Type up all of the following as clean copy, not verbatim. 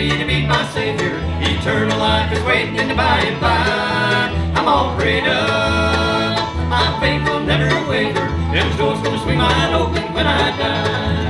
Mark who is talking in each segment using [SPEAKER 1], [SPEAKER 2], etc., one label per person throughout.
[SPEAKER 1] ready to meet my Savior. Eternal life is waiting in the by and by. I'm all prayed up, my faith will never waver. Heaven's door's gonna swing wide open when I die.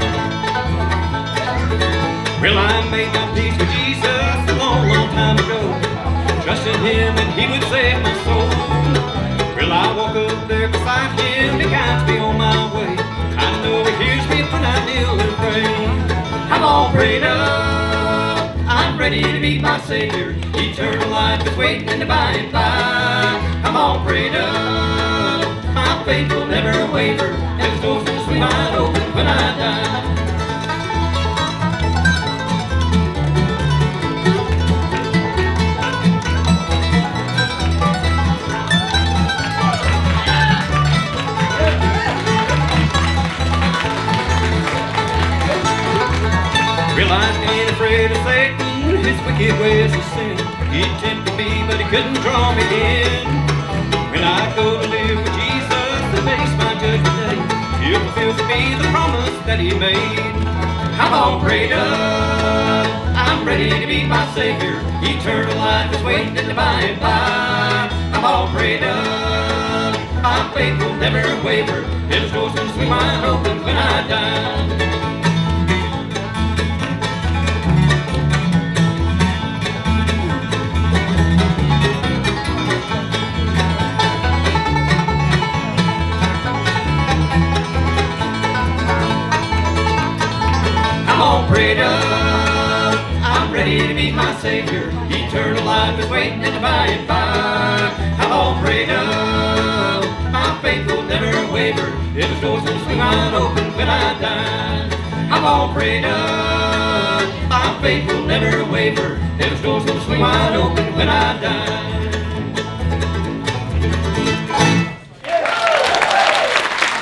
[SPEAKER 1] Well, I made my peace with Jesus a long, long time ago, trusting Him and He would save my soul. Well, I walk up there beside Him, He guides me on my way. I know He hears me when I kneel and pray. I'm all prayed up, I'm ready to meet my Savior. Eternal life is waiting in the by and by. I'm all prayed up, my faith will never waver. Heaven's door's gonna swing wide open when I die. Well, I ain't afraid of Satan, his wicked ways of sin. He tempted me, but he couldn't draw me in. When I go to live with Jesus and face my judgment day, He'll fulfill for me the promise that He made. I'm all prayed up, I'm ready to meet my Savior. Eternal life is waiting in the by and by. I'm all prayed up, my faith will never waver. Heaven's door's gonna swing wide open when I die. I'm all prayed up, I'm ready to meet my Savior. Eternal life is waiting in the by and by. I'm all prayed up, my faith will never waver. Heaven's door's gonna swing wide open when I die. I'm all prayed up, my faith will never waver. Heaven's door's gonna swing wide open when I die.